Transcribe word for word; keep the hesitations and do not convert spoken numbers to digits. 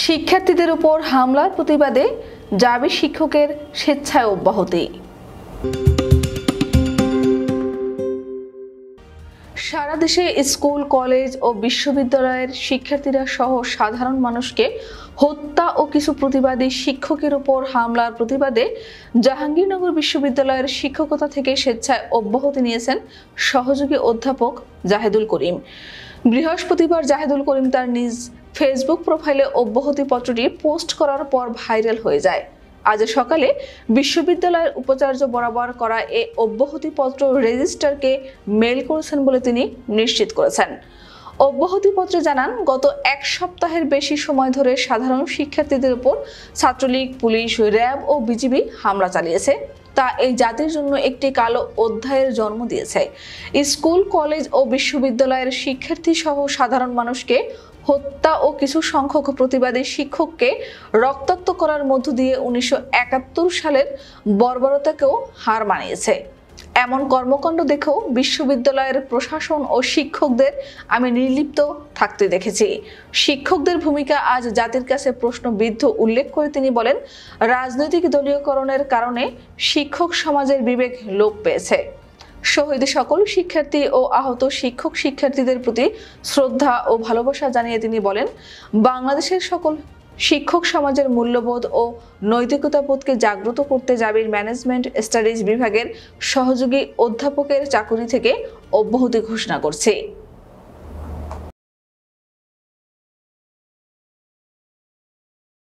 শিক্ষার্থীদের উপর হামলার প্রতিবাদে জাবি শিক্ষকের স্বেচ্ছায় অব্যাহতি। সারা দেশে স্কুল, কলেজ ও বিশ্ববিদ্যালয়ের শিক্ষার্থীরা সহ সাধারণ মানুষকে হত্যা ও কিছু প্রতিবাদী শিক্ষকের উপর হামলার প্রতিবাদে জাহাঙ্গীরনগর বিশ্ববিদ্যালয়ের শিক্ষকতা থেকে স্বেচ্ছায় অব্যাহতি নিয়েছেন সহযোগী অধ্যাপক জাহেদুল করিম। বৃহস্পতিবার জাহেদুল করিম তার নিজ ফেসবুক প্রোফাইলে অব্যাহতি পত্রটি পোস্ট করার পর ভাইরাল হয়ে যায়। আজ সকালে বিশ্ববিদ্যালয়ের উপাচার্য বরাবর করা এই অব্যাহতি পত্র রেজিস্ট্রারকে মেইল করেছেন বলে তিনি নিশ্চিত করেছেন। অব্যাহতি পত্রে জানান, গত এক সপ্তাহের বেশি সময় ধরে সাধারণ শিক্ষার্থীদের উপর ছাত্রলীগ, পুলিশ, র্যাব ও বিজিবি হামলা চালিয়েছে। তা এই জাতির জন্য একটি কালো অধ্যায়ের জন্ম দিয়েছে। স্কুল, কলেজ ও বিশ্ববিদ্যালয়ের শিক্ষার্থী সহ সাধারণ মানুষকে হত্যা ও কিছু সংখ্যক প্রতিবাদী শিক্ষককে রক্তাক্ত করার মধ্য দিয়ে উনিশশো একাত্তর সালের বর্বরতাকেও হার মানিয়েছে। এমন কর্মকাণ্ড দেখেও বিশ্ববিদ্যালয়ের প্রশাসন ও শিক্ষকদের আমি নির্লিপ্ত থাকতে দেখেছি। শিক্ষকদের ভূমিকা আজ জাতির কাছে প্রশ্নবিদ্ধ উল্লেখ করে তিনি বলেন, রাজনৈতিক দলীয়করণের কারণে শিক্ষক সমাজের বিবেক লোপ পেয়েছে। শহীদ সকল শিক্ষার্থী ও আহত শিক্ষক শিক্ষার্থীদের প্রতি শ্রদ্ধা ও ভালোবাসা জানিয়ে তিনি বলেন, বাংলাদেশের সকল শিক্ষক সমাজের মূল্যবোধ ও নৈতিকতাবোধকে জাগ্রত করতে জাবির ম্যানেজমেন্ট স্টাডিজ বিভাগের সহযোগী অধ্যাপকের চাকুরি থেকে অব্যাহতি ঘোষণা করছে।